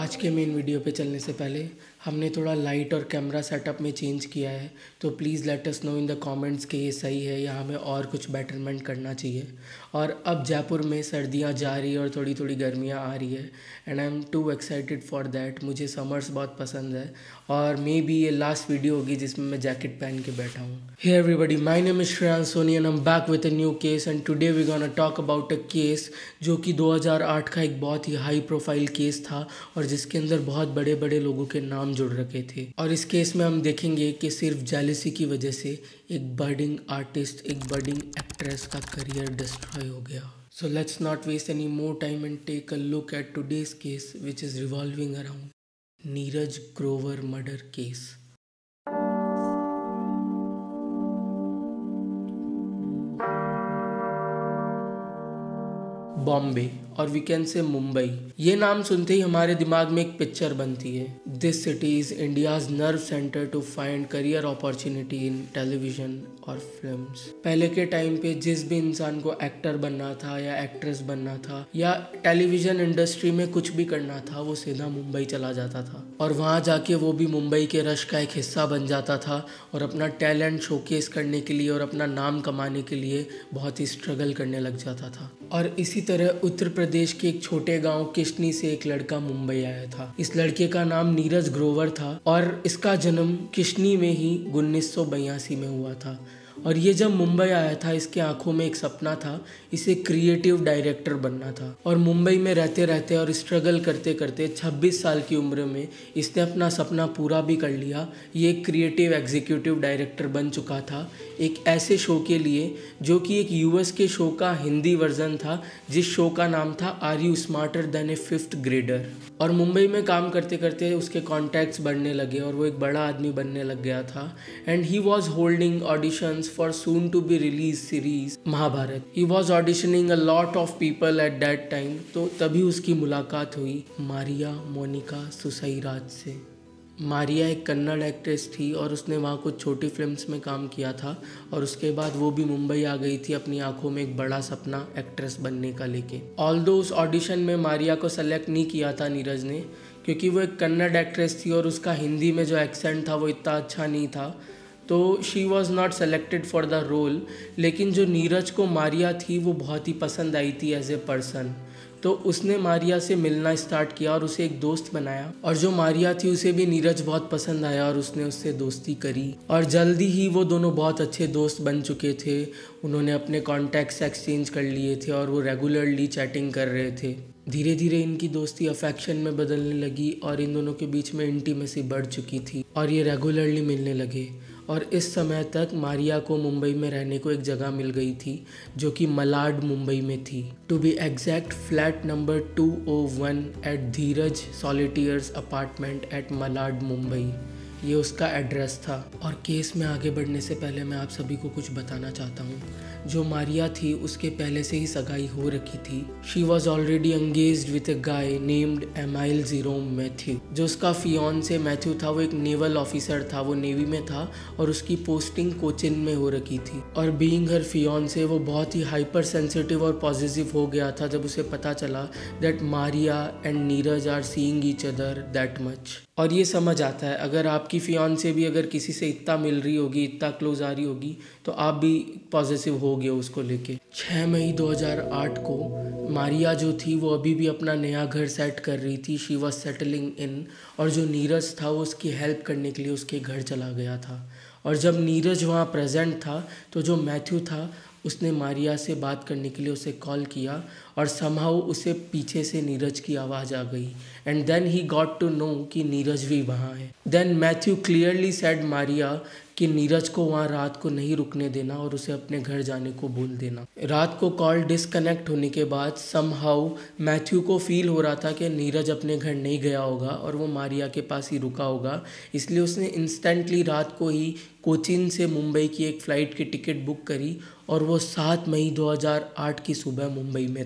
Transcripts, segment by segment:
आज के main video पे चलने से पहले हमने थोड़ा लाइट और कैमरा सेटअप में चेंज किया है, तो please let us know in the comments कि ये सही है या हमें और कुछ बेटरमेंट करना चाहिए। और अब जयपुर में सर्दियां जा रही है और थोड़ी थोड़ी गर्मियां आ रही है and I am too excited for that. मुझे समर्स बहुत पसंद है और मे बी ये लास्ट वीडियो होगी जिसमें मैं जैकेट पहन के बैठा हूँ। Hey everybody, my name is Shreyansh Soni and I am back with a new case and today we gonna talk about a case जो कि 2008 का एक बहुत ही हाई प्रोफाइल केस था और जिसके अंदर बहुत बड़े बड़े लोगों के नाम जुड़ रखे थे। और इस केस में हम देखेंगे कि सिर्फ जेलसी की वजह से एक बर्डिंग आर्टिस्ट, एक बर्डिंग एक्ट्रेस का करियर डिस्ट्रॉय हो गया। So let's not waste any more time and take a look at today's case, which is revolving around Neeraj Grover murder case. Bombay और वी कैन से मुंबई, ये नाम सुनते ही हमारे दिमाग में एक पिक्चर बनती है। This city is India's nerve centre to find career opportunity in television और फिल्म्स। पहले के टाइम पे जिस भी इंसान को एक्टर बनना था या एक्ट्रेस बनना था या टेलीविजन इंडस्ट्री में कुछ भी करना था, वो सीधा मुंबई चला जाता था और वहाँ जाके वो भी मुंबई के रश का एक हिस्सा बन जाता था और अपना टैलेंट शोकेस करने के लिए और अपना नाम कमाने के लिए बहुत ही स्ट्रगल करने लग जाता था। और इसी तरह उत्तर प्रदेश के एक छोटे गांव किशनी से एक लड़का मुंबई आया था। इस लड़के का नाम नीरज ग्रोवर था और इसका जन्म किशनी में ही 1982 में हुआ था। और ये जब मुंबई आया था, इसके आंखों में एक सपना था, इसे क्रिएटिव डायरेक्टर बनना था। और मुंबई में रहते रहते और स्ट्रगल करते करते 26 साल की उम्र में इसने अपना सपना पूरा भी कर लिया। ये एक क्रिएटिव एग्जीक्यूटिव डायरेक्टर बन चुका था एक ऐसे शो के लिए जो कि एक यूएस के शो का हिंदी वर्जन था, जिस शो का नाम था are you smarter than a 5th grader. और मुंबई में काम करते करते उसके कॉन्टैक्ट्स बढ़ने लगे और वो एक बड़ा आदमी बनने लग गया था। And he was holding auditions for soon to be released series Mahabharat. He was auditioning a lot of people at that time। तो तभी उसकी मुलाकात हुई मारिया मोनिका सुसैराज से। मारिया एक कन्नड़ एक्ट्रेस थी और उसने वहाँ कुछ छोटी फिल्म्स में काम किया था और उसके बाद वो भी मुंबई आ गई थी अपनी आंखों में एक बड़ा सपना एक्ट्रेस बनने का लेके। ऑल्दो उस ऑडिशन में मारिया को सेलेक्ट नहीं किया था नीरज ने, क्योंकि वो एक कन्नड़ एक्ट्रेस थी और उसका हिंदी में जो एक्सेंट था वो इतना अच्छा नहीं था, तो she was not selected for the role. लेकिन जो नीरज को मारिया थी वो बहुत ही पसंद आई थी एज ए पर्सन, तो उसने मारिया से मिलना स्टार्ट किया और उसे एक दोस्त बनाया। और जो मारिया थी उसे भी नीरज बहुत पसंद आया और उसने उससे दोस्ती करी और जल्दी ही वो दोनों बहुत अच्छे दोस्त बन चुके थे। उन्होंने अपने कॉन्टैक्ट्स एक्सचेंज कर लिए थे और वो रेगुलरली चैटिंग कर रहे थे। धीरे धीरे इनकी दोस्ती अफेक्शन में बदलने लगी और इन दोनों के बीच में इंटीमेसी बढ़ चुकी थी और ये रेगुलरली मिलने लगे। और इस समय तक मारिया को मुंबई में रहने को एक जगह मिल गई थी जो कि मलाड मुंबई में थी। To be exact, flat number 201 at Dheeraj Solitaires apartment at Malad Mumbai, ये उसका एड्रेस था। और केस में आगे बढ़ने से पहले मैं आप सभी को कुछ बताना चाहता हूँ। जो मारिया थी उसके पहले से ही सगाई हो रखी थी। She was already engaged with a guy named Emile Jerome Mathew. जो उसका फियोन्से मैथ्यू था वो एक नेवल ऑफिसर था, वो नेवी में था और उसकी पोस्टिंग कोचिन में हो रखी थी। और बीइंग हर फियोन्से वो बहुत ही हाइपर सेंसिटिव और पॉजिटिव हो गया था जब उसे पता चला that Maria and Neeraj are seeing each other that much. और ये समझ आता है, अगर आपकी फियोन्से भी अगर किसी से इतना मिल रही होगी, इतना क्लोज आ रही होगी, तो आप भी पॉजिटिव हो गए उसको लेके। 6 मई 2008 को मारिया जो थी वो अभी भी अपना नया घर सेट कर रही थी। She was settling in. और जो नीरज था वो उसकी हेल्प करने के लिए उसके घर चला गया था। और जब नीरज वहाँ प्रेजेंट था तो जो मैथ्यू था उसने मारिया से बात करने के लिए उसे कॉल किया और समहाउ उसे पीछे से नीरज की आवाज़ आ गई and then he got to know कि नीरज भी वहाँ है। Then Mathew clearly said Maria कि नीरज को वहाँ रात को नहीं रुकने देना और उसे अपने घर जाने को बोल देना। रात को कॉल डिस्कनेक्ट होने के बाद समहाउ मैथ्यू को फील हो रहा था कि नीरज अपने घर नहीं गया होगा और वो मारिया के पास ही रुका होगा, इसलिए उसने इंस्टेंटली रात को ही कोचीन से मुंबई की एक फ़्लाइट की टिकट बुक करी और वो 7 मई 2008 की सुबह मुंबई में था।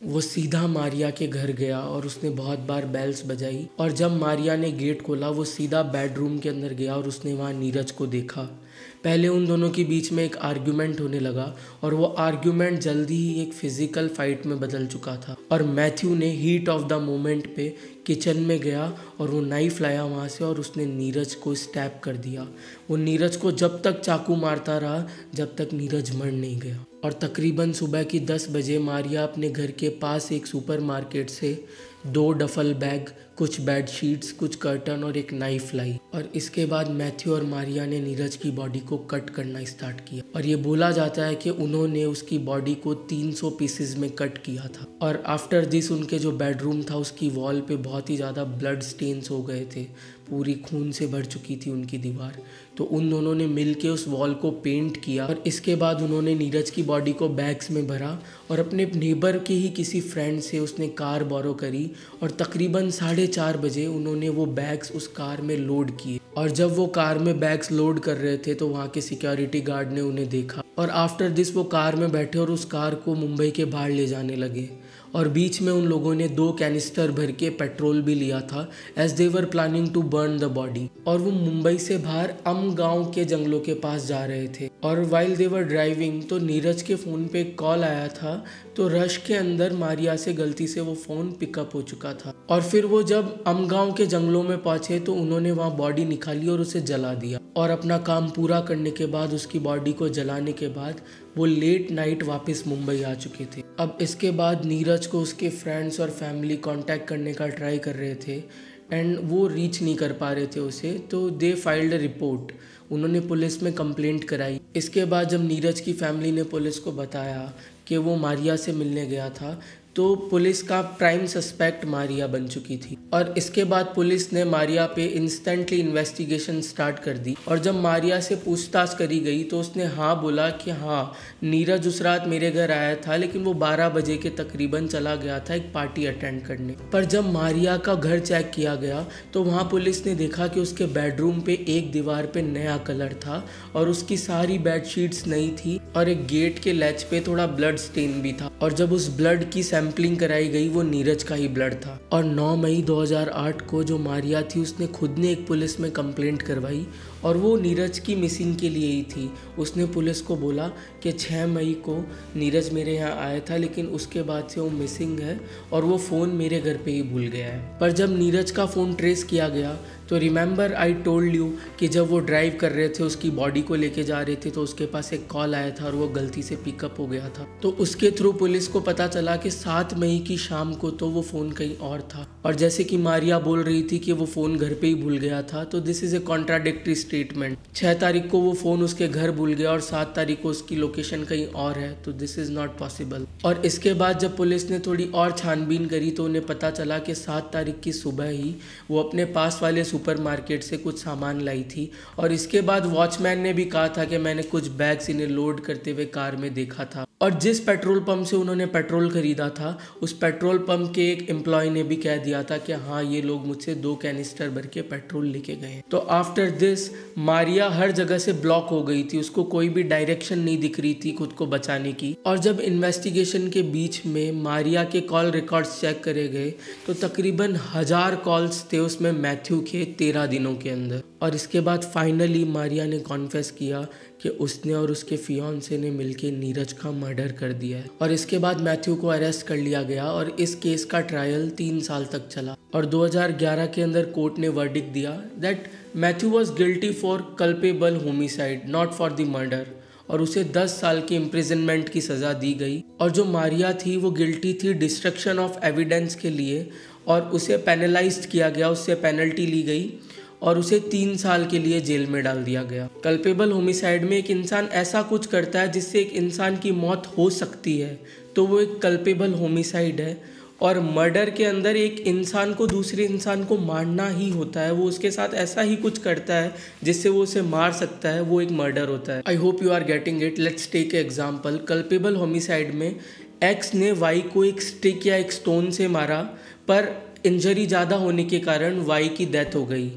वो सीधा मारिया के घर गया और उसने बहुत बार बेल्स बजाई, और जब मारिया ने गेट खोला वो सीधा बेडरूम के अंदर गया और उसने वहाँ नीरज को देखा। पहले उन दोनों के बीच में एक आर्ग्यूमेंट होने लगा और वो आर्ग्यूमेंट जल्दी ही एक फिजिकल फाइट में बदल चुका था, और मैथ्यू ने हीट ऑफ द मोमेंट पे किचन में गया और वो नाइफ लाया वहाँ से और उसने नीरज को स्टैब कर दिया। वो नीरज को जब तक चाकू मारता रहा जब तक नीरज मर नहीं गया। और तकरीबन सुबह की 10 बजे मारिया अपने घर के पास एक सुपरमार्केट से 2 डफल बैग, कुछ बेड शीट्स, कुछ कर्टन और एक नाइफ लाई, और इसके बाद मैथ्यू और मारिया ने नीरज की बॉडी को कट करना स्टार्ट किया। और ये बोला जाता है कि उन्होंने उसकी बॉडी को 300 पीसेज में कट किया था। और आफ्टर दिस उनके जो बेडरूम था उसकी वॉल पे बहुत ही ज़्यादा ब्लड स्टेन्स हो गए थे, पूरी खून से भर चुकी थी उनकी दीवार। तो उन दोनों ने मिल के उस वॉल को पेंट किया, और इसके बाद उन्होंने नीरज की बॉडी को बैग्स में भरा और अपने नेबर के ही किसी फ्रेंड से उसने कार बोरो करी, और तकरीबन 4:30 बजे उन्होंने वो बैग्स उस कार में लोड किए। और जब वो कार में बैग्स लोड कर रहे थे तो वहाँ के सिक्योरिटी गार्ड ने उन्हें देखा, और आफ्टर दिस वो कार में बैठे और उस कार को मुंबई के बाहर ले जाने लगे। और बीच में उन लोगों ने 2 कैनिस्टर भर के पेट्रोल भी लिया था, as they were planning to burn the body. और वो मुंबई से बाहर गांव के जंगलों के पास जा रहे थे, और वाइल दे वर ड्राइविंग तो नीरज के फ़ोन पे एक कॉल आया था। तो रश के अंदर मारिया से गलती से वो फ़ोन पिकअप हो चुका था, और फिर वो जब गांव के जंगलों में पहुंचे तो उन्होंने वहाँ बॉडी निकाली और उसे जला दिया। और अपना काम पूरा करने के बाद, उसकी बॉडी को जलाने के बाद वो लेट नाइट वापस मुंबई आ चुके थे। अब इसके बाद नीरज को उसके फ्रेंड्स और फैमिली कांटेक्ट करने का ट्राई कर रहे थे, एंड वो रीच नहीं कर पा रहे थे उसे। तो दे फाइल्ड अ रिपोर्ट, उन्होंने पुलिस में कंप्लेंट कराई। इसके बाद जब नीरज की फैमिली ने पुलिस को बताया कि वो मारिया से मिलने गया था, तो पुलिस का प्राइम सस्पेक्ट मारिया बन चुकी थी। और इसके बाद पुलिस ने मारिया पे इंस्टेंटली इन्वेस्टिगेशन स्टार्ट कर दी, और जब मारिया से पूछताछ करी गई तो उसने हाँ बोला कि हाँ, नीरज उस रात मेरे घर आया था, लेकिन वो 12 बजे के तकरीबन चला गया था एक पार्टी अटेंड करने। पर जब मारिया का घर चेक किया गया तो वहाँ पुलिस ने देखा कि उसके बेडरूम पे एक दीवार पे नया कलर था, और उसकी सारी बेडशीट्स नई थी, और एक गेट के लैच पे थोड़ा ब्लड स्टेन भी था। और जब उस ब्लड की सैंपलिंग कराई गई वो नीरज का ही ब्लड था। और 9 मई 2008 को जो मारिया थी उसने खुद ने एक पुलिस में कंप्लेंट करवाई, और वो नीरज की मिसिंग के लिए ही थी। उसने पुलिस को बोला कि 6 मई को नीरज मेरे यहाँ आया था, लेकिन उसके बाद से वो मिसिंग है और वो फ़ोन मेरे घर पे ही भूल गया है। पर जब नीरज का फ़ोन ट्रेस किया गया तो रिमेंबर आई टोल्ड यू कि जब वो ड्राइव कर रहे थे उसकी बॉडी को लेके जा रहे थे तो उसके पास एक कॉल आया था और वो गलती से पिकअप हो गया था। तो उसके थ्रू पुलिस को पता चला कि 7 मई की शाम को तो वो फ़ोन कहीं और था, और जैसे कि मारिया बोल रही थी कि वो फ़ोन घर पे ही भूल गया था, तो this is a contradictory statement. 6 तारीख को वो फ़ोन उसके घर भूल गया और 7 तारीख को उसकी लोकेशन कहीं और है, तो दिस इज़ नॉट पॉसिबल। और इसके बाद जब पुलिस ने थोड़ी और छानबीन करी तो उन्हें पता चला कि 7 तारीख की सुबह ही वो अपने पास वाले सुपरमार्केट से कुछ सामान लाई थी, और इसके बाद वॉचमैन ने भी कहा था कि मैंने कुछ बैग्स इन्हें लोड करते हुए कार में देखा था। और जिस पेट्रोल पंप से उन्होंने पेट्रोल खरीदा था उस पेट्रोल पंप के एक एम्प्लॉय ने भी कह दिया था कि हाँ, ये लोग मुझसे 2 कैनिस्टर भर के पेट्रोल लेके गए। तो आफ्टर दिस मारिया हर जगह से ब्लॉक हो गई थी, उसको कोई भी डायरेक्शन नहीं दिख रही थी खुद को बचाने की। और जब इन्वेस्टिगेशन के बीच में मारिया के कॉल रिकॉर्ड्स चेक करे गए तो तकरीबन 1000 कॉल्स थे उसमें मैथ्यू के 13 दिनों के अंदर। और इसके बाद फाइनली मारिया ने कॉन्फेस किया कि उसने और उसके फियांसे ने मिलकर नीरज का मर्डर कर दिया है। और इसके बाद मैथ्यू को अरेस्ट कर लिया गया और इस केस का ट्रायल 3 साल तक चला, और 2011 के अंदर कोर्ट ने वर्डिक्ट दिया that Mathew was guilty for culpable homicide not for the murder, और उसे 10 साल की इम्प्रिजनमेंट की सज़ा दी गई। और जो मारिया थी वो गिल्टी थी डिस्ट्रक्शन ऑफ एविडेंस के लिए, और उसे पेनलाइज्ड किया गया, उससे पेनल्टी ली गई और उसे 3 साल के लिए जेल में डाल दिया गया। कल्पेबल होमिसाइड में एक इंसान ऐसा कुछ करता है जिससे एक इंसान की मौत हो सकती है, तो वो एक कल्पेबल होमिसाइड है। और मर्डर के अंदर एक इंसान को दूसरे इंसान को मारना ही होता है, वो उसके साथ ऐसा ही कुछ करता है जिससे वो उसे मार सकता है, वो एक मर्डर होता है। I hope you are getting it. Let's take example. Culpable homicide में एक्स ने वाई को एक स्टिक या एक स्टोन से मारा, पर इंजरी ज़्यादा होने के कारण वाई की डेथ हो गई।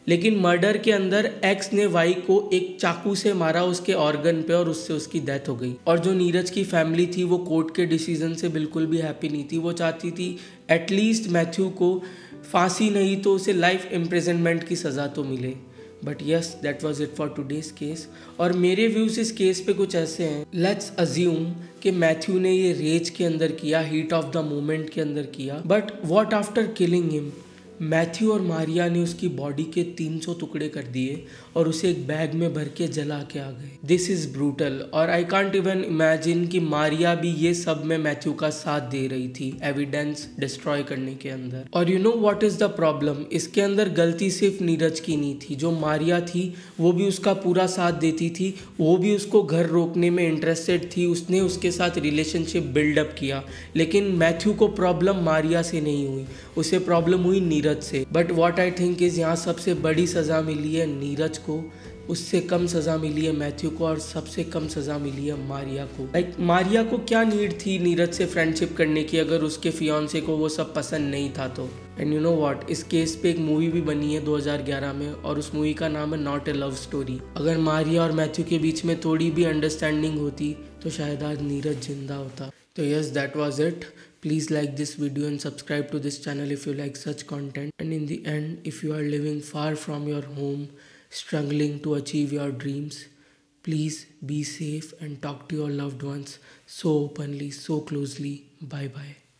लेकिन मर्डर के अंदर एक्स ने वाई को एक चाकू से मारा उसके ऑर्गन पे और उससे उसकी डेथ हो गई। और जो नीरज की फैमिली थी वो कोर्ट के डिसीजन से बिल्कुल भी हैप्पी नहीं थी। वो चाहती थी एटलीस्ट मैथ्यू को फांसी नहीं तो उसे लाइफ इम्प्रिजनमेंट की सज़ा तो मिले। But yes, that was it for today's case. और मेरे व्यूज़ इस केस पे कुछ ऐसे हैं। लेट्स अज्यूम कि मैथ्यू ने ये रेज के अंदर किया, हीट ऑफ द मोमेंट के अंदर किया, but what after killing him? Mathew और मारिया ने उसकी बॉडी के 300 टुकड़े कर दिए और उसे एक बैग में भर के जला के आ गए। This is brutal. और आई कांट इवन इमेजिन कि मारिया भी ये सब में मैथ्यू का साथ दे रही थी एविडेंस डिस्ट्रॉय करने के अंदर। और you know what is the problem? इसके अंदर गलती सिर्फ नीरज की नहीं थी। जो मारिया थी वो भी उसका पूरा साथ देती थी, वो भी उसको घर रोकने में इंटरेस्टेड थी, उसने उसके साथ रिलेशनशिप बिल्डअप किया। लेकिन मैथ्यू को प्रॉब्लम मारिया से नहीं हुई, उसे प्रॉब्लम हुई नीरज से। But what I think is यहाँ सबसे बड़ी सज़ा मिली है नीरज को, उससे कम सज़ा मिली है मैथ्यू को, और सबसे कम सज़ा मिली है मारिया को। लाइक मारिया को क्या नीड थी नीरज से फ्रेंडशिप करने की अगर उसके फियांसे को वो सब पसंद नहीं था तो? एंड यू नो व्हाट, इस केस पे एक मूवी भी बनी है 2011 में और उस मूवी का नाम है नॉट ए लव स्टोरी। अगर मारिया और मैथ्यू के बीच में थोड़ी भी अंडरस्टैंडिंग होती तो शायद आज नीरज जिंदा होता। तो yes, that was it. Please like this video and subscribe to this channel if you like such content. And in the end, if you are living far from your home, struggling to achieve your dreams, please be safe and talk to your loved ones so openly, so closely. Bye bye.